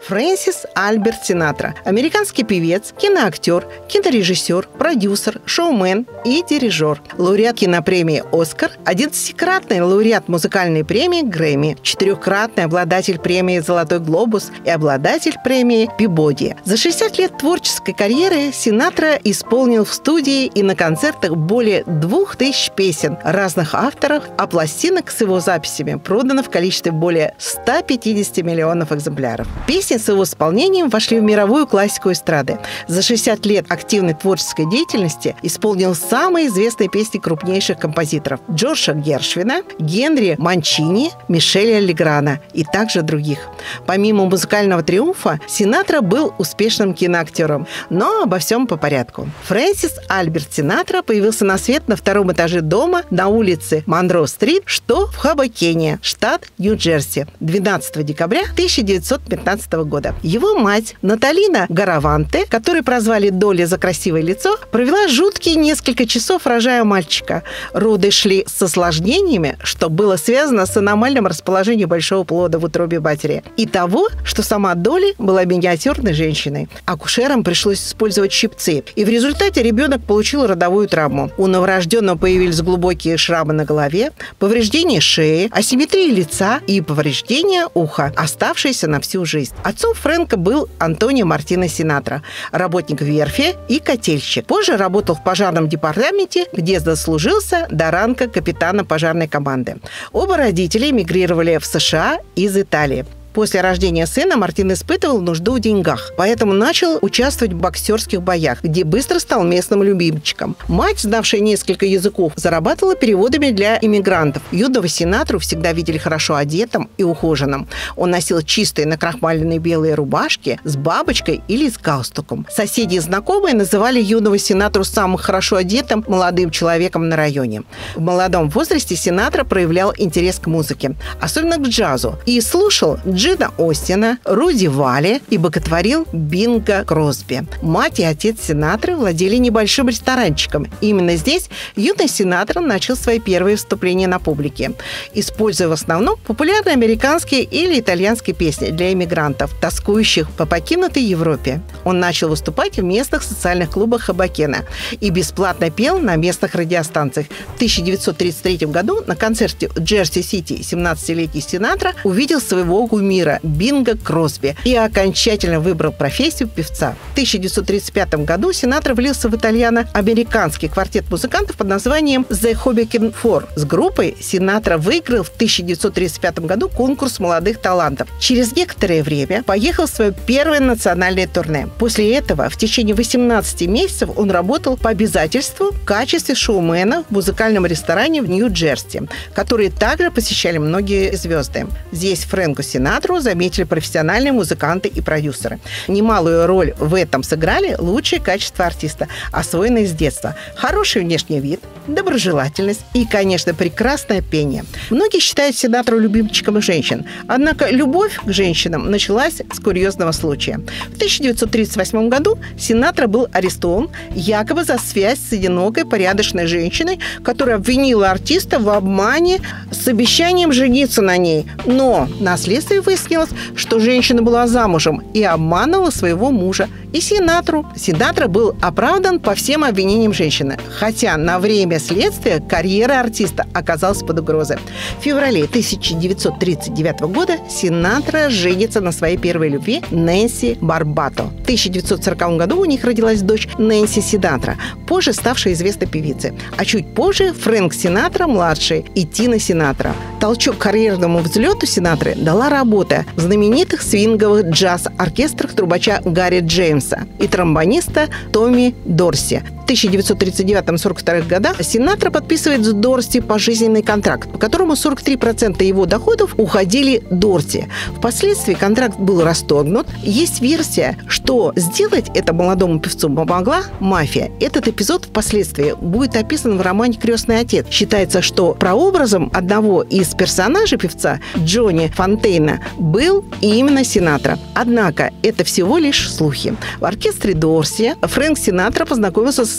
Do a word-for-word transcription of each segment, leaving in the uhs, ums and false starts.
Фрэнсис Альберт Синатра – американский певец, киноактер, кинорежиссер, продюсер, шоумен и дирижер. Лауреат кинопремии «Оскар», одиннадцатикратный лауреат музыкальной премии «Грэмми», четырехкратный обладатель премии «Золотой глобус» и обладатель премии «Пибоди». За шестьдесят лет творческой карьеры Синатра исполнил в студии и на концертах более двух тысяч песен разных авторов, а пластинок с его записями продано в количестве более ста пятидесяти миллионов экземпляров. Песни с его исполнением вошли в мировую классику эстрады. За шестьдесят лет активной творческой деятельности исполнил самые известные песни крупнейших композиторов – Джорджа Гершвина, Генри Манчини, Мишеля Леграна и также других. Помимо музыкального триумфа, Синатра был успешным киноактером. Но обо всем по порядку. Фрэнсис Альберт Синатра появился на свет на втором этаже дома на улице Монро-стрит, что в Хобокене, штат Нью-Джерси, двенадцатого декабря тысяча девятьсот пятнадцатого года. Его мать Наталина Гараванте, которую прозвали Долли за красивое лицо, провела жуткие несколько часов, рожая мальчика. Роды шли с осложнениями, что было связано с аномальным расположением большого плода в утробе матери, и того, что сама Долли была миниатюрной женщиной. Акушерам пришлось использовать щипцы, и в результате ребенок получил родовую травму. У новорожденного появились глубокие шрамы на голове, повреждение шеи, асимметрия лица и повреждение уха, оставшиеся на всю жизнь. Отцом Фрэнка был Антонио Мартино Синатра, работник верфи и котельщик. Позже работал в пожарном департаменте, где дослужился до ранга капитана пожарной команды. Оба родителя эмигрировали в США из Италии. После рождения сына Мартин испытывал нужду в деньгах, поэтому начал участвовать в боксерских боях, где быстро стал местным любимчиком. Мать, знавшая несколько языков, зарабатывала переводами для иммигрантов. Юного Синатру всегда видели хорошо одетым и ухоженным. Он носил чистые накрахмаленные белые рубашки с бабочкой или с галстуком. Соседи и знакомые называли юного Синатру самым хорошо одетым молодым человеком на районе. В молодом возрасте Синатра проявлял интерес к музыке, особенно к джазу, и слушал Джина Остина, Руди Валли и боготворил Бинго Кросби. Мать и отец Синатры владели небольшим ресторанчиком. Именно здесь юный Синатра начал свои первые выступления на публике, используя в основном популярные американские или итальянские песни для иммигрантов, тоскующих по покинутой Европе. Он начал выступать в местных социальных клубах Хобокена и бесплатно пел на местных радиостанциях. В тысяча девятьсот тридцать третьем году на концерте в Джерси-Сити семнадцатилетний Синатра увидел своего кумира Бинго Кросби и окончательно выбрал профессию певца. В тысяча девятьсот тридцать пятом году Синатра влился в итальяно-американский квартет музыкантов под названием The Hoboken Four. С группой Синатра выиграл в тысяча девятьсот тридцать пятом году конкурс молодых талантов. Через некоторое время поехал в свое первое национальное турне. После этого в течение восемнадцати месяцев он работал по обязательству в качестве шоумена в музыкальном ресторане в Нью-Джерси, который также посещали многие звезды. Здесь Фрэнку Синатру заметили профессиональные музыканты и продюсеры. Немалую роль в этом сыграли лучшие качества артиста, освоенные с детства. Хороший внешний вид, доброжелательность и, конечно, прекрасное пение. Многие считают Синатру любимчиком женщин. Однако любовь к женщинам началась с курьезного случая. В тысяча девятьсот тридцать восьмом году Синатра был арестован якобы за связь с одинокой порядочной женщиной, которая обвинила артиста в обмане с обещанием жениться на ней. Но на следствии выяснилось, что женщина была замужем и обманывала своего мужа. И Синатру. Синатра был оправдан по всем обвинениям женщины, хотя на время следствия карьера артиста оказалась под угрозой. В феврале тысяча девятьсот тридцать девятого года Синатра женится на своей первой любви Нэнси Барбато. В тысяча девятьсот сороковом году у них родилась дочь Нэнси Синатра, позже ставшая известной певицей, а чуть позже Фрэнк Синатра-младший и Тина Синатра. Толчок к карьерному взлету Синатры дала работа в знаменитых свинговых джаз-оркестрах трубача Гарри Джеймса и тромбониста Томми Дорси. В тысяча девятьсот тридцать девятом — сорок втором годах Синатра подписывает с Дорси пожизненный контракт, по которому сорок три процента его доходов уходили Дорси. Впоследствии контракт был расторгнут. Есть версия, что сделать это молодому певцу помогла мафия. Этот эпизод впоследствии будет описан в романе «Крестный отец». Считается, что прообразом одного из персонажей певца, Джонни Фонтейна, был именно Синатра. Однако это всего лишь слухи. В оркестре Дорси Фрэнк Синатра познакомился со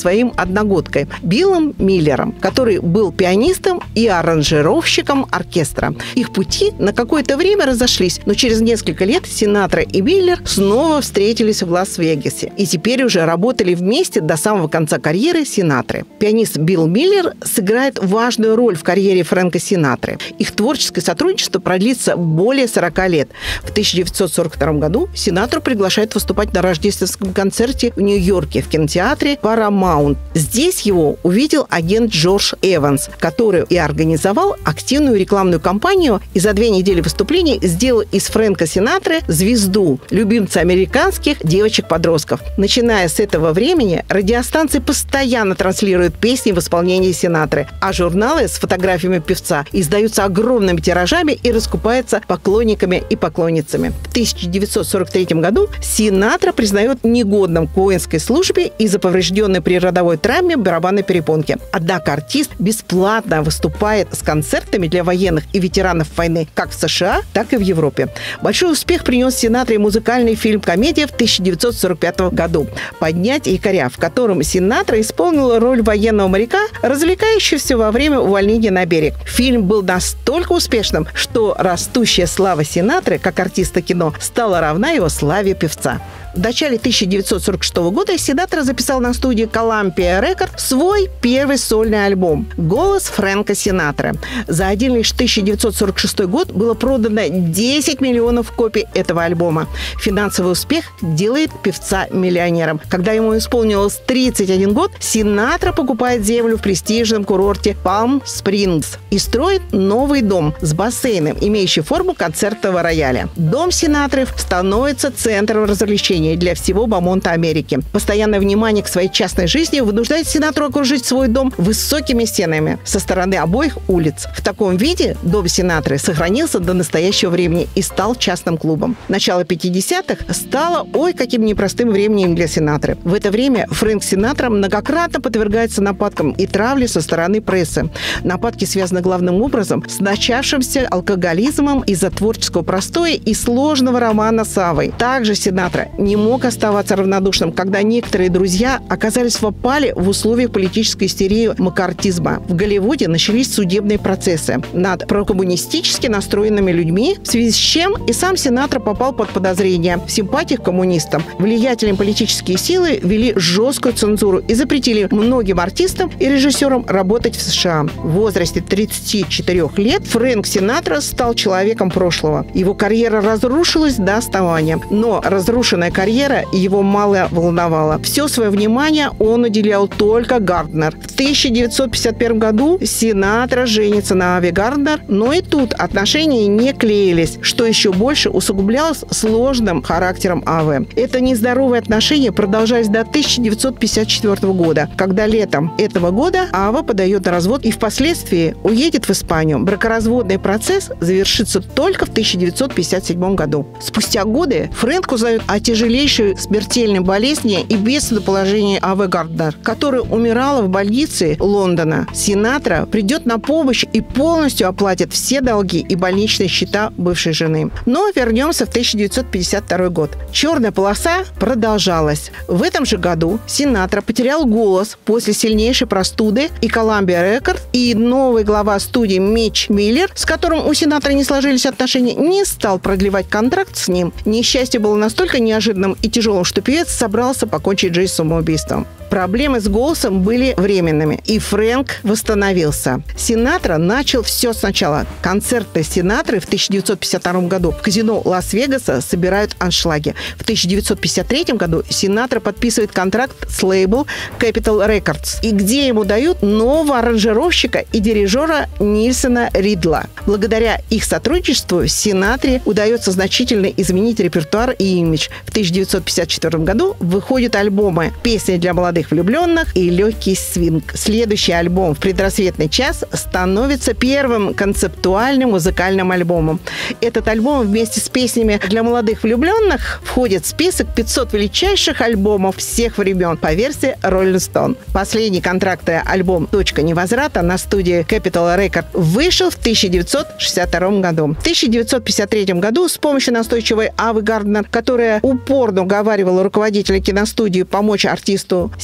своим одногодкой Биллом Миллером, который был пианистом и аранжировщиком оркестра. Их пути на какое-то время разошлись, но через несколько лет Синатра и Миллер снова встретились в Лас-Вегасе и теперь уже работали вместе до самого конца карьеры Синатры. Пианист Билл Миллер сыграет важную роль в карьере Фрэнка Синатры. Их творческое сотрудничество продлится более сорока лет. В тысяча девятьсот сорок втором году Синатру приглашают выступать на рождественском концерте в Нью-Йорке в кинотеатре Paramount. Здесь его увидел агент Джордж Эванс, который и организовал активную рекламную кампанию и за две недели выступлений сделал из Фрэнка Синатры звезду, любимца американских девочек-подростков. Начиная с этого времени радиостанции постоянно транслируют песни в исполнении Синатры, а журналы с фотографиями певца издаются огромными тиражами и раскупаются поклонниками и поклонницами. В тысяча девятьсот сорок третьем году Синатра признает негодным к воинской службе из-за поврежденной при родовой травме барабанной перепонки. Однако артист бесплатно выступает с концертами для военных и ветеранов войны как в США, так и в Европе. Большой успех принес Синатре музыкальный фильм-комедия в тысяча девятьсот сорок пятом году «Поднять якоря», в котором Синатра исполнила роль военного моряка, развлекающегося во время увольнения на берег. Фильм был настолько успешным, что растущая слава Синатры как артиста кино стала равна его славе певца. В начале тысяча девятьсот сорок шестого года Синатра записал на студии Columbia Records свой первый сольный альбом «Голос Фрэнка Синатры». За один лишь тысяча девятьсот сорок шестой год было продано десять миллионов копий этого альбома. Финансовый успех делает певца миллионером. Когда ему исполнилось тридцать один год, Синатра покупает землю в престижном курорте Палм-Спрингс и строит новый дом с бассейном, имеющий форму концертного рояля. Дом Синатры становится центром развлечений для всего Бамонта Америки. Постоянное внимание к своей частной жизни вынуждает Синатру окружить свой дом высокими стенами со стороны обоих улиц. В таком виде дом Синатры сохранился до настоящего времени и стал частным клубом. Начало пятидесятых стало ой каким непростым временем для Синатры. В это время Фрэнк Синатра многократно подвергается нападкам и травле со стороны прессы. Нападки связаны главным образом с начавшимся алкоголизмом из-за творческого простоя и сложного романа с Авой. Также Синатра не мог оставаться равнодушным, когда некоторые друзья оказались в опале в условиях политической истерии маккартизма. В Голливуде начались судебные процессы над прокоммунистически настроенными людьми, в связи с чем и сам Синатра попал под подозрение в симпатиях к коммунистам. Влиятельные политические силы ввели жесткую цензуру и запретили многим артистам и режиссерам работать в США. В возрасте тридцати четырёх лет Фрэнк Синатра стал человеком прошлого. Его карьера разрушилась до основания, но разрушенная карьера его мало волновала. Все свое внимание он уделял только Гарднер. В тысяча девятьсот пятьдесят первом году Синатра женится на Аве Гарднер, но и тут отношения не клеились, что еще больше усугублялось сложным характером Авы. Это нездоровые отношения продолжались до тысяча девятьсот пятьдесят четвёртого года, когда летом этого года Ава подает на развод и впоследствии уедет в Испанию. Бракоразводный процесс завершится только в тысяча девятьсот пятьдесят седьмом году. Спустя годы Фрэнк узнает о тяжелейшей смертельной болезни и бедственном положении Авы Гарднер, которая умирала в больнице Лондона. Синатра придет на помощь и полностью оплатит все долги и больничные счета бывшей жены. Но вернемся в тысяча девятьсот пятьдесят второй год. Черная полоса продолжалась. В этом же году Синатра потерял голос после сильнейшей простуды, и Columbia Records и новый глава студии Митч Миллер, с которым у Синатра не сложились отношения, не стал продлевать контракт с ним. Несчастье было настолько неожиданным и тяжелым, что певец собрался покончить жизнь самоубийством. Проблемы с голосом были временными, и Фрэнк восстановился. Синатра начал все сначала. Концерты Синатры в тысяча девятьсот пятьдесят втором году в казино Лас-Вегаса собирают аншлаги. В тысяча девятьсот пятьдесят третьем году Синатра подписывает контракт с лейбл Capitol Records, и где ему дают нового аранжировщика и дирижера Нильсона Ридла. Благодаря их сотрудничеству Синатре удается значительно изменить репертуар и имидж. В тысяча девятьсот пятьдесят четвёртом году выходят альбомы «Песни для молодых влюбленных» и «Легкий свинг». Следующий альбом «В предрассветный час» становится первым концептуальным музыкальным альбомом. Этот альбом вместе с песнями для молодых влюбленных входит в список пятисот величайших альбомов всех времен по версии Rolling Stone. Последний контрактный альбом «Точка невозврата» на студии Capitol Records вышел в тысяча девятьсот шестьдесят втором году. В тысяча девятьсот пятьдесят третьем году с помощью настойчивой Авы Гарднер, которая упорно уговаривала руководителя киностудии помочь артисту,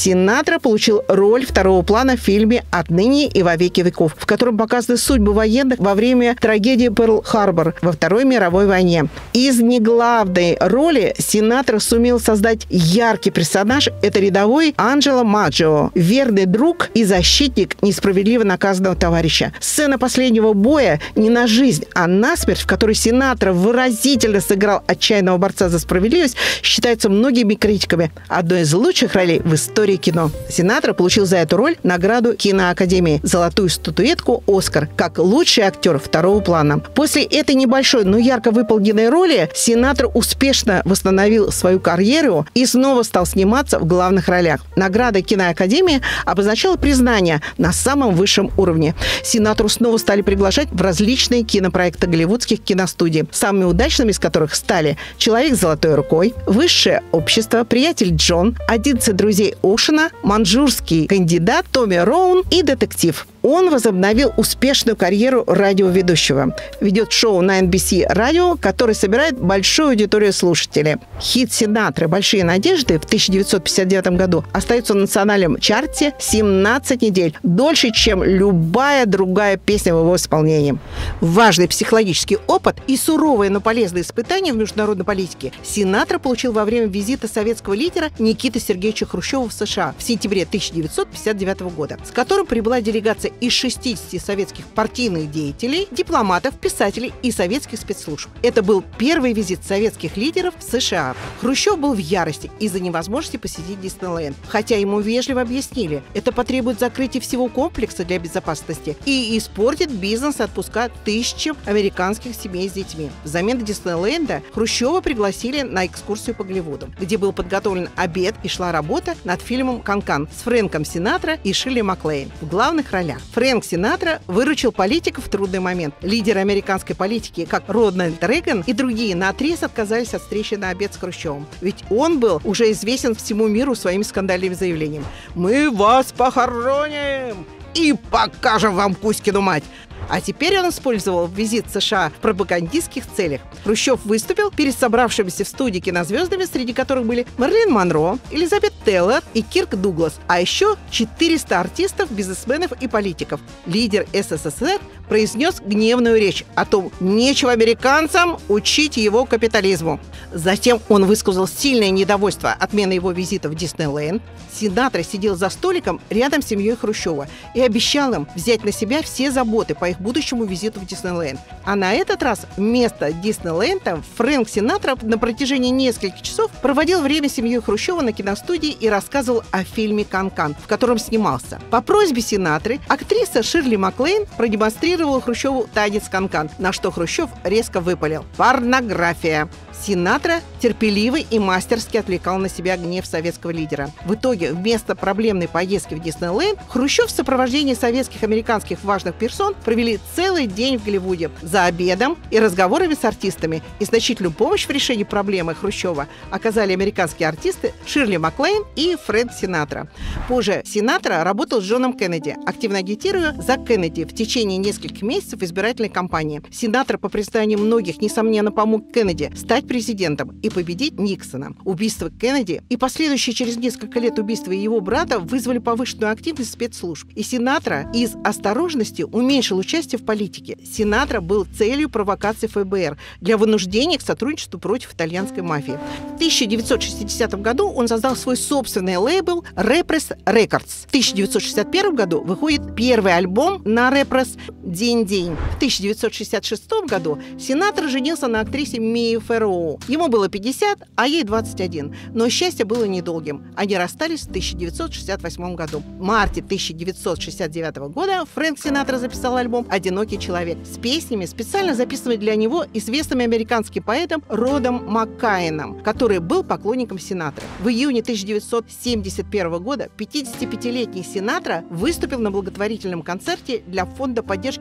Синатра получил роль второго плана в фильме «Отныне и во веки веков», в котором показаны судьбы военных во время трагедии Перл-Харбор во Второй мировой войне. Из неглавной роли Синатра сумел создать яркий персонаж. Это рядовой Анджело Маджио, верный друг и защитник несправедливо наказанного товарища. Сцена последнего боя не на жизнь, а на смерть, в которой Синатра выразительно сыграл отчаянного борца за справедливость, считается многими критиками одной из лучших ролей в истории кино. Синатра получил за эту роль награду киноакадемии «Золотую статуэтку Оскар» как лучший актер второго плана. После этой небольшой, но ярко выполненной роли Синатра успешно восстановил свою карьеру и снова стал сниматься в главных ролях. Награда киноакадемии обозначала признание на самом высшем уровне. Синатру снова стали приглашать в различные кинопроекты голливудских киностудий, самыми удачными из которых стали «Человек с золотой рукой», «Высшее общество», «Приятель Джон», «одиннадцать друзей Оушена», «Манчжурский кандидат», «Томми Роун» и «Детектив». Он возобновил успешную карьеру радиоведущего. Ведет шоу на эн би си радио, которое собирает большую аудиторию слушателей. Хит Синатры «Большие надежды» в тысяча девятьсот пятьдесят девятом году остается в национальном чарте семнадцать недель. Дольше, чем любая другая песня в его исполнении. Важный психологический опыт и суровые, но полезные испытания в международной политике Синатра получил во время визита советского лидера Никиты Сергеевича Хрущева в США в сентябре тысяча девятьсот пятьдесят девятого года, с которым прибыла делегация из шестидесяти советских партийных деятелей, дипломатов, писателей и советских спецслужб. Это был первый визит советских лидеров в США. Хрущев был в ярости из-за невозможности посетить Диснейленд, хотя ему вежливо объяснили, это потребует закрытия всего комплекса для безопасности и испортит бизнес отпуска тысячам американских семей с детьми. Взамен Диснейленда Хрущева пригласили на экскурсию по Голливуду, где был подготовлен обед и шла работа над фильмом «Канкан» с Фрэнком Синатра и Ширли Маклейн в главных ролях. Фрэнк Синатра выручил политиков в трудный момент. Лидеры американской политики, как Рональд Рейган и другие, наотрез отказались от встречи на обед с Хрущевым. Ведь он был уже известен всему миру своими скандальными заявлениями. «Мы вас похороним и покажем вам Кузькину мать!» А теперь он использовал визит в США в пропагандистских целях. Хрущев выступил перед собравшимися в студии кинозвездами, среди которых были Мэрилин Монро, Элизабет Тейлор и Кирк Дуглас, а еще четыреста артистов, бизнесменов и политиков. Лидер эс эс эс эр произнес гневную речь о том, нечего американцам учить его капитализму. Затем он высказал сильное недовольство отменой его визита в Диснейленд. Синатра сидел за столиком рядом с семьей Хрущева и обещал им взять на себя все заботы по их будущему визиту в Диснейленд. А на этот раз вместо Диснейленда Фрэнк Синатра на протяжении нескольких часов проводил время с семьей Хрущева на киностудии и рассказывал о фильме «Канкан», в котором снимался. По просьбе Синатры актриса Ширли Маклейн продемонстрировала Хрущеву танец «Канкан», на что Хрущев резко выпалил: «Порнография!». Синатра терпеливый и мастерски отвлекал на себя гнев советского лидера. В итоге, вместо проблемной поездки в Диснейленд, Хрущев в сопровождении советских и американских важных персон провели целый день в Голливуде за обедом и разговорами с артистами. И значительную помощь в решении проблемы Хрущева оказали американские артисты Ширли Маклейн и Фрэнк Синатра. Позже Синатра работал с Джоном Кеннеди, активно агитируя за Кеннеди в течение нескольких месяцев избирательной кампании. Синатра, по признанию многих, несомненно, помог Кеннеди стать президентом и победить Никсона. Убийство Кеннеди и последующее через несколько лет убийство его брата вызвали повышенную активность спецслужб. И Синатра из осторожности уменьшил участие в политике. Синатра был целью провокации эф бэ эр для вынуждения к сотрудничеству против итальянской мафии. В тысяча девятьсот шестидесятом году он создал свой собственный лейбл Repress Records. В тысяча девятьсот шестьдесят первом году выходит первый альбом на Repress «День-день». В тысяча девятьсот шестьдесят шестом году Синатра женился на актрисе Мии Ферроу. Ему было пятьдесят, а ей двадцать один. Но счастье было недолгим. Они расстались в тысяча девятьсот шестьдесят восьмом году. В марте тысяча девятьсот шестьдесят девятого года Фрэнк Синатра записал альбом «Одинокий человек» с песнями, специально записанными для него известным американским поэтом Родом Маккайеном, который был поклонником Синатры. В июне тысяча девятьсот семьдесят первого года пятидесятипятилетний Синатра выступил на благотворительном концерте для фонда поддержки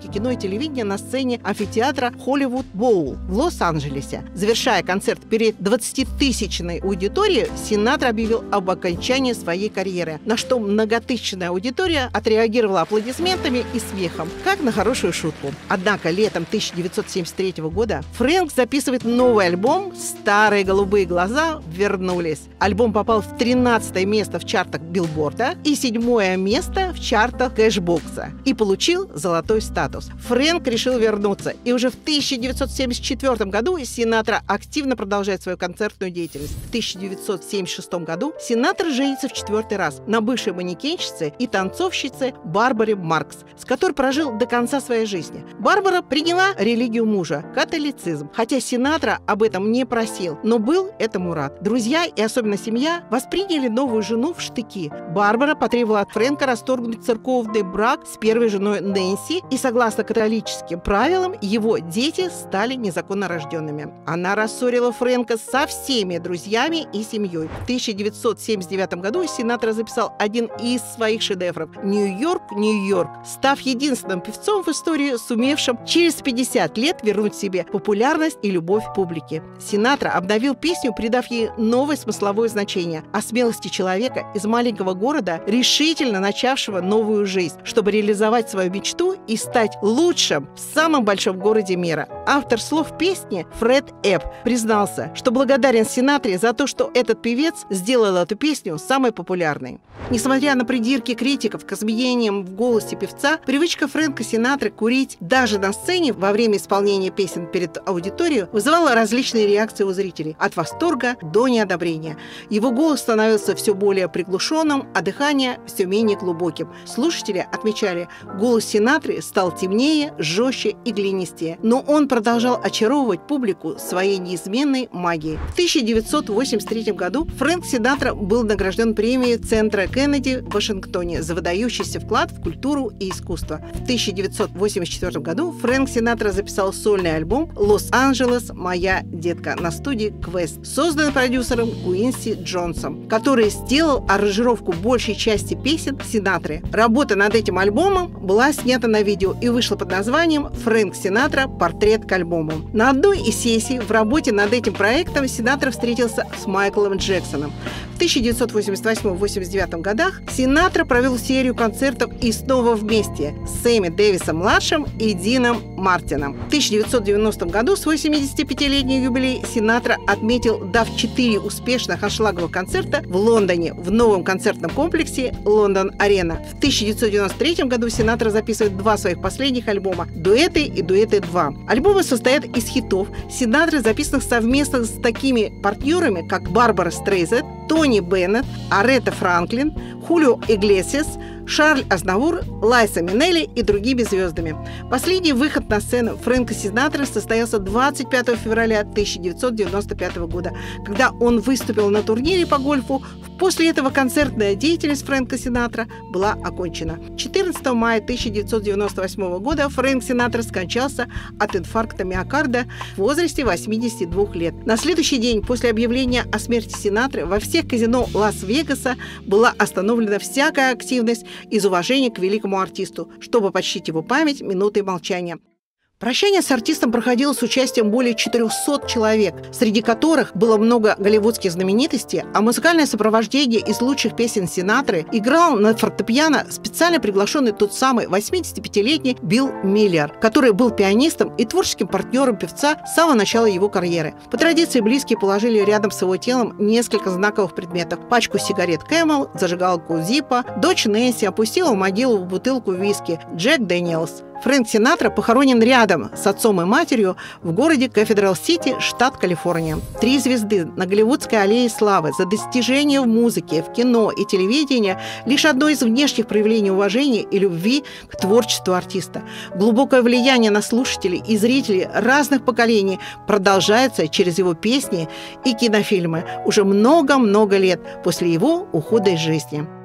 музыки, кино и телевидения на сцене амфитеатра Hollywood Bowl в Лос-Анджелесе. Завершая концерт перед двадцатитысячной аудиторией, Синатра объявил об окончании своей карьеры, на что многотысячная аудитория отреагировала аплодисментами и смехом, как на хорошую шутку. Однако летом тысяча девятьсот семьдесят третьего года Фрэнк записывает новый альбом «Старые голубые глаза вернулись». Альбом попал в тринадцатое место в чартах Билборда и седьмое место в чартах Кэшбокса и получил золотой статус. Фрэнк решил вернуться, и уже в тысяча девятьсот семьдесят четвёртом году Синатра активно продолжает свою концертную деятельность. В тысяча девятьсот семьдесят шестом году Синатра женится в четвертый раз на бывшей манекенщице и танцовщице Барбаре Маркс, с которой прожил до конца своей жизни. Барбара приняла религию мужа – католицизм, хотя Синатра об этом не просил, но был этому рад. Друзья и особенно семья восприняли новую жену в штыки. Барбара потребовала от Фрэнка расторгнуть церковный брак с первой женой Нэнси, и согласно католическим правилам его дети стали незаконно рожденными. Она рассорила Фрэнка со всеми друзьями и семьей. В тысяча девятьсот семьдесят девятом году Синатра записал один из своих шедевров «Нью-Йорк, Нью-Йорк», став единственным певцом в истории, сумевшим через пятьдесят лет вернуть себе популярность и любовь публики. Синатра обновил песню, придав ей новое смысловое значение о смелости человека из маленького города, решительно начавшего новую жизнь, чтобы реализовать свою мечту и стать лучшим в самом большом городе мира. Автор слов песни Фред Эпп признался, что благодарен Синатре за то, что этот певец сделал эту песню самой популярной. Несмотря на придирки критиков к изменениям в голосе певца, привычка Фрэнка Синатры курить даже на сцене во время исполнения песен перед аудиторией вызывала различные реакции у зрителей, от восторга до неодобрения. Его голос становился все более приглушенным, а дыхание все менее глубоким. Слушатели отмечали, голос Синатры стал темнее, жестче и глинистее, но он продолжал очаровывать публику своей неизменной магией. В тысяча девятьсот восемьдесят третьем году Фрэнк Синатра был награжден премией Центра Кеннеди в Вашингтоне за выдающийся вклад в культуру и искусство. В тысяча девятьсот восемьдесят четвёртом году Фрэнк Синатра записал сольный альбом «Лос-Анджелес. Моя детка» на студии Quest, созданный продюсером Куинси Джонсом, который сделал аранжировку большей части песен Синатры. Работа над этим альбомом была снята на видео и вышла под названием «Фрэнк Синатра. Портрет к альбому». На одной из сессий в работе над этим проектом Синатра встретился с Майклом Джексоном. В тысяча девятьсот восемьдесят восьмом — восемьдесят девятом годах Синатра провел серию концертов и снова вместе с Сэмми Дэвисом-младшим и Дином Мартином. В тысяча девятьсот девяностом году свой семидесятипятилетний юбилей Синатра отметил, дав четыре успешных аншлаговых концерта в Лондоне в новом концертном комплексе «Лондон-Арена». В тысяча девятьсот девяносто третьем году Синатра записывает два своих последних альбома «Дуэты» и «Дуэты два». Альбомы состоят из хитов Синатры, записанных совместно с такими партнерами, как Барбара Стрейзенд, Тони Беннет, Аретта Франклин, Хулио Иглесиас, Шарль Азнавур, Лайса Минелли и другими звездами. Последний выход на сцену Фрэнка Синатры состоялся двадцать пятого февраля тысяча девятьсот девяносто пятого года, когда он выступил на турнире по гольфу. После этого концертная деятельность Фрэнка Синатра была окончена. четырнадцатого мая тысяча девятьсот девяносто восьмого года Фрэнк Синатра скончался от инфаркта миокарда в возрасте восьмидесяти двух лет. На следующий день после объявления о смерти Синатры во всех казино Лас-Вегаса была остановлена всякая активность из уважения к великому артисту, чтобы почтить его память минутой молчания. Прощание с артистом проходило с участием более четырехсот человек, среди которых было много голливудских знаменитостей, а музыкальное сопровождение из лучших песен Синатры играл на фортепиано специально приглашенный тот самый восьмидесятипятилетний Билл Миллер, который был пианистом и творческим партнером певца с самого начала его карьеры. По традиции близкие положили рядом с его телом несколько знаковых предметов: пачку сигарет Camel, зажигалку Зиппо. Дочь Нэнси опустила в могилу бутылку виски Джек Дэниелс. Фрэнк Синатра похоронен рядом с отцом и матерью в городе Кафедрал-Сити, штат Калифорния. Три звезды на Голливудской аллее славы за достижения в музыке, в кино и телевидении – лишь одно из внешних проявлений уважения и любви к творчеству артиста. Глубокое влияние на слушателей и зрителей разных поколений продолжается через его песни и кинофильмы уже много-много лет после его ухода из жизни.